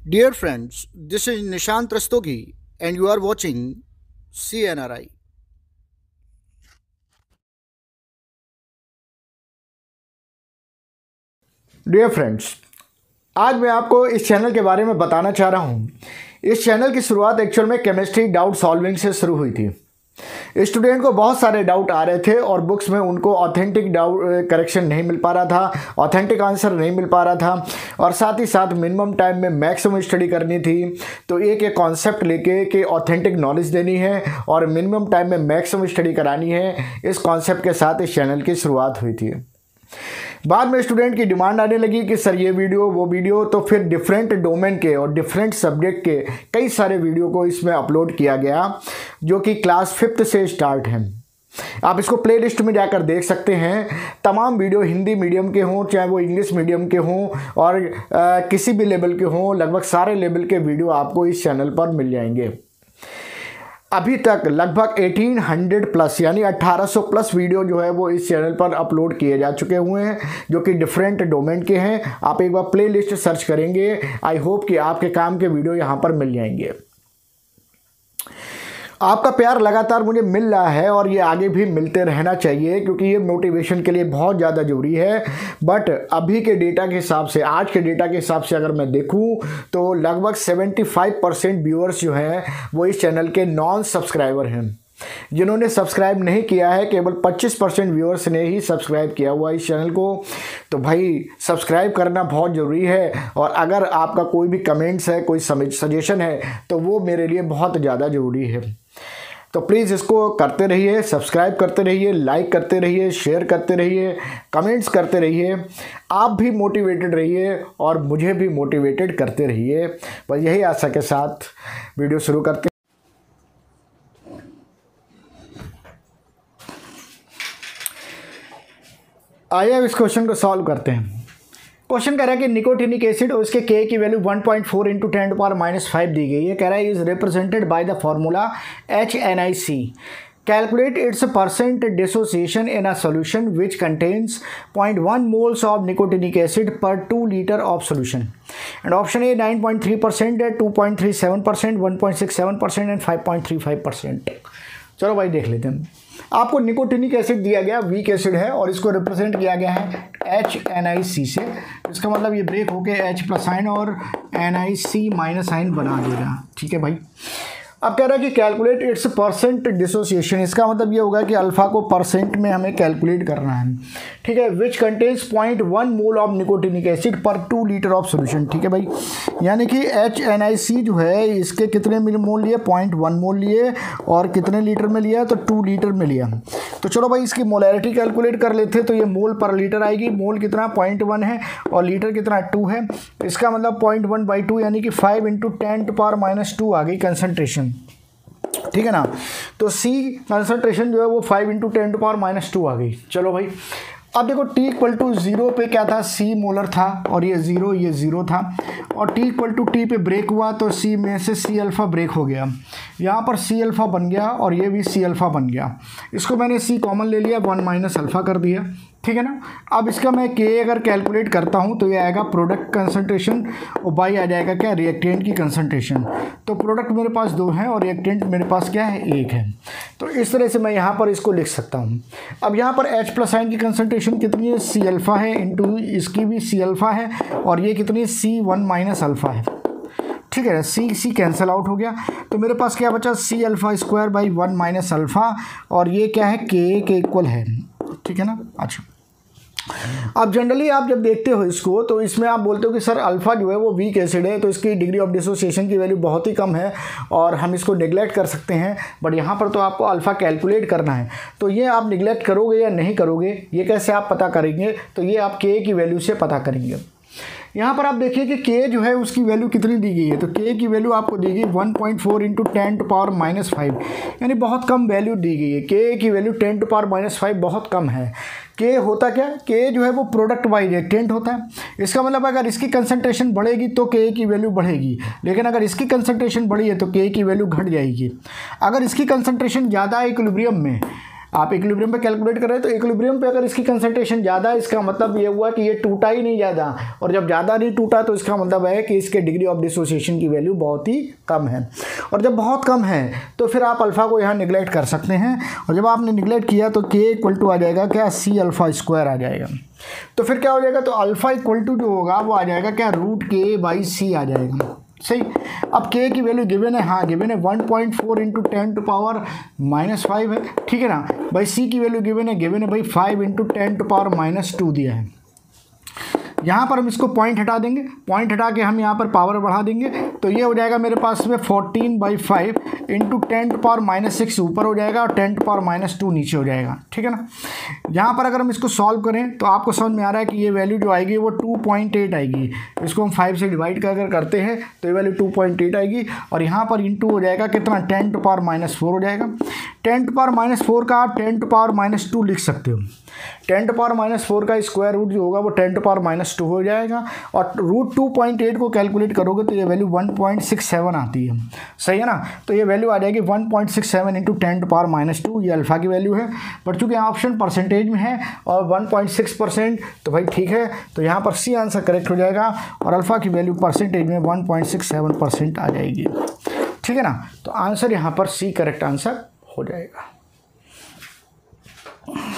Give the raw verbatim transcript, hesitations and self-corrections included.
Dear friends, this is Nishant Rastogi and you are watching C N R I. Dear friends, आज मैं आपको इस channel के बारे में बताना चाह रहा हूँ। इस चैनल की शुरुआत एक्चुअल में केमिस्ट्री डाउट सॉल्विंग से शुरू हुई थी। स्टूडेंट को बहुत सारे डाउट आ रहे थे और बुक्स में उनको ऑथेंटिक डाउट करेक्शन नहीं मिल पा रहा था, ऑथेंटिक आंसर नहीं मिल पा रहा था और साथ ही साथ मिनिमम टाइम में मैक्सिमम स्टडी करनी थी। तो एक एक कॉन्सेप्ट लेके कि ऑथेंटिक नॉलेज देनी है और मिनिमम टाइम में मैक्सिमम स्टडी करानी है, इस कॉन्सेप्ट के साथ इस चैनल की शुरुआत हुई थी। बाद में स्टूडेंट की डिमांड आने लगी कि सर ये वीडियो वो वीडियो, तो फिर डिफरेंट डोमेन के और डिफरेंट सब्जेक्ट के कई सारे वीडियो को इसमें अपलोड किया गया, जो कि क्लास फिफ्थ से स्टार्ट हैं। आप इसको प्लेलिस्ट में जाकर देख सकते हैं। तमाम वीडियो हिंदी मीडियम के हों चाहे वो इंग्लिश मीडियम के हों और आ, किसी भी लेवल के हों, लगभग सारे लेवल के वीडियो आपको इस चैनल पर मिल जाएंगे। अभी तक लगभग अठारह सौ प्लस यानी अठारह सौ प्लस वीडियो जो है वो इस चैनल पर अपलोड किए जा चुके हुए हैं, जो कि डिफरेंट डोमेन के हैं। आप एक बार प्लेलिस्ट सर्च करेंगे, आई होप कि आपके काम के वीडियो यहाँ पर मिल जाएंगे। आपका प्यार लगातार मुझे मिल रहा है और ये आगे भी मिलते रहना चाहिए, क्योंकि ये मोटिवेशन के लिए बहुत ज़्यादा ज़रूरी है। बट अभी के डेटा के हिसाब से, आज के डेटा के हिसाब से अगर मैं देखूं तो लगभग पचहत्तर परसेंट व्यूअर्स जो हैं वो इस चैनल के नॉन सब्सक्राइबर हैं। जिन्होंने सब्सक्राइब नहीं किया है, केवल पच्चीस परसेंट व्यूअर्स ने ही सब्सक्राइब किया हुआ इस चैनल को। तो भाई सब्सक्राइब करना बहुत ज़रूरी है और अगर आपका कोई भी कमेंट्स है, कोई सजेशन है, तो वो मेरे लिए बहुत ज़्यादा ज़रूरी है। तो प्लीज़ इसको करते रहिए, सब्सक्राइब करते रहिए, लाइक करते रहिए, शेयर करते रहिए, कमेंट्स करते रहिए। आप भी मोटिवेटेड रहिए और मुझे भी मोटिवेटेड करते रहिए। बस यही आशा के साथ वीडियो शुरू करते हैं। आइए अब इस क्वेश्चन को सॉल्व करते हैं। क्वेश्चन कह रहा है कि निकोटिनिक एसिड और उसके के की value one point four into ten to power minus five दी गई है। कह रहा है is represented by the formula H N I C. Calculate its percent dissociation in a solution which contains zero point one moles of nicotinic acid per two litre of solution. And option A nine point three percent, two point three seven percent, one point six seven percent and five point three five percent. चलो भाई देख लेते हैं। आपको nicotinic acid दिया गया, weak acid है और इसको रिप्रेजेंट किया गया है एच एन आई सी से। इसका मतलब ये ब्रेक होके H प्लस आइन और एन आई सी माइनस आइन बना देगा। ठीक है भाई। अब कह रहा है कि कैलकुलेट इट्स परसेंट डिसोसिएशन। इसका मतलब ये होगा कि अल्फा को परसेंट में हमें कैलकुलेट करना है। ठीक है। Which contains point one mole of nicotinic acid per two litre of solution. ठीक है भाई। यानी कि एच एन आई सी जो है इसके कितने मोल लिए, पॉइंट वन मोल लिए और कितने लीटर में लिया, तो टू लीटर में लिया। तो चलो भाई इसकी मोलैरिटी कैलकुलेट कर लेते। तो ये मोल पर लीटर आएगी। मोल कितना, पॉइंट वन है और लीटर कितना, टू है। इसका मतलब पॉइंट वन बाई टू यानी कि five into ten to power minus two आ गई कंसनट्रेशन। ठीक है ना। तो C कंसंट्रेशन जो है वो five into ten to power minus two आ गई। चलो भाई अब देखो T इक्वल टू जीरो पे क्या था, C मोलर था और ये जीरो ये जीरो था और T इक्वल टू टी पे ब्रेक हुआ तो C में से C अल्फ़ा ब्रेक हो गया। यहाँ पर C अल्फ़ा बन गया और ये भी C अल्फ़ा बन गया। इसको मैंने C कॉमन ले लिया, वन माइनस अल्फ़ा कर दिया। ठीक है ना। अब इसका मैं K अगर कैलकुलेट करता हूँ तो ये आएगा प्रोडक्ट कंसंट्रेशन और बाई आ जाएगा क्या, रिएक्टेंट की कंसंट्रेशन। तो प्रोडक्ट मेरे पास दो हैं और रिएक्टेंट मेरे पास क्या है, एक है। तो इस तरह से मैं यहाँ पर इसको लिख सकता हूँ। अब यहाँ पर H प्लस आइन की कंसंट्रेशन कितनी है, C अल्फ़ा है, इंटू इसकी भी C अल्फ़ा है और ये कितनी है, C वन माइनस अल्फ़ा है। ठीक है। सी सी कैंसिल आउट हो गया तो मेरे पास क्या बचा, C alpha square by one minus alpha और ये क्या है, K के इक्वल है। ठीक है ना। अच्छा अब जनरली आप जब देखते हो इसको तो इसमें आप बोलते हो कि सर अल्फ़ा जो है वो वीक एसिड है तो इसकी डिग्री ऑफ डिसोसिएशन की वैल्यू बहुत ही कम है और हम इसको नेग्लेक्ट कर सकते हैं। बट यहाँ पर तो आपको अल्फ़ा कैलकुलेट करना है। तो ये आप निगलेक्ट करोगे या नहीं करोगे, ये कैसे आप पता करेंगे, तो ये आप K की वैल्यू से पता करेंगे। यहाँ पर आप देखिए कि K जो है उसकी वैल्यू कितनी दी गई है, तो K की वैल्यू आपको दी गई one point four into ten to power minus five, यानी बहुत कम वैल्यू दी गई है। K की value ten to power minus five बहुत कम है। K होता क्या, K जो है वो प्रोडक्ट बाई रिएक्टेंट होता है। इसका मतलब अगर इसकी कंसंट्रेशन बढ़ेगी तो K की वैल्यू बढ़ेगी, लेकिन अगर इसकी कंसंट्रेशन बढ़ी है तो K की वैल्यू घट जाएगी। अगर इसकी कंसंट्रेशन ज़्यादा है इक्विलिब्रियम में, आप इक्विलिब्रियम पे कैलकुलेट कर रहे हैं तो इक्विलिब्रियम पे अगर इसकी कंसंट्रेशन ज़्यादा है इसका मतलब ये हुआ कि ये टूटा ही नहीं ज़्यादा, और जब ज़्यादा नहीं टूटा तो इसका मतलब है कि इसके डिग्री ऑफ डिसोसिएशन की वैल्यू बहुत ही कम है। और जब बहुत कम है तो फिर आप अल्फ़ा को यहाँ निगलेक्ट कर सकते हैं, और जब आपने निगलेक्ट किया तो के इक्वल टू आ जाएगा क्या, सी अल्फ़ा स्क्वायर आ जाएगा। तो फिर क्या हो जाएगा, तो अल्फ़ा इक्वल टू जो होगा वो आ जाएगा क्या, रूट के बाई सी आ जाएगा। सही। अब के की वैल्यू गिवन है, हाँ गिवन है one point four into ten to power minus five है, ठीक है ना। भाई सी की वैल्यू गिवन है, गिवन है भाई five into ten to power minus two दिया है। यहाँ पर हम इसको पॉइंट हटा देंगे, पॉइंट हटा के हम यहाँ पर पावर बढ़ा देंगे, तो ये हो जाएगा मेरे पास में fourteen by five into ten to power minus six ऊपर हो जाएगा और ten to power minus two नीचे हो जाएगा, ठीक है ना। यहाँ पर अगर हम इसको सॉल्व करें तो आपको समझ में आ रहा है कि ये वैल्यू जो आएगी वो टू पॉइंट एट आएगी। इसको हम फाइव से डिवाइड कर अगर करते हैं तो ये वैल्यू टू पॉइंट एट आएगी, और यहाँ पर इंटू हो जाएगा कितना, ten to power minus four हो जाएगा। Ten to power minus four का आप ten to power minus two लिख सकते हो। Ten to power minus four का स्क्वायर रूट जो होगा वो ten to power minus two हो जाएगा, और रूट टू पॉइंट एट को कैलकुलेट करोगे तो ये value one point six seven आती है। सही है ना। तो ये वैल्यू आ जाएगी one point six seven into ten to power minus two, ये अल्फ़ा की वैल्यू है। बट चूँकि ऑप्शन परसेंटेज में है और वन पॉइंट सिक्स परसेंट तो भाई ठीक है, तो यहाँ पर सी आंसर करेक्ट हो जाएगा, और अल्फ़ा की वैल्यू परसेंटेज में one point six seven percent आ जाएगी, ठीक है ना। तो आंसर यहाँ पर सी करेक्ट आंसर हो जाएगा।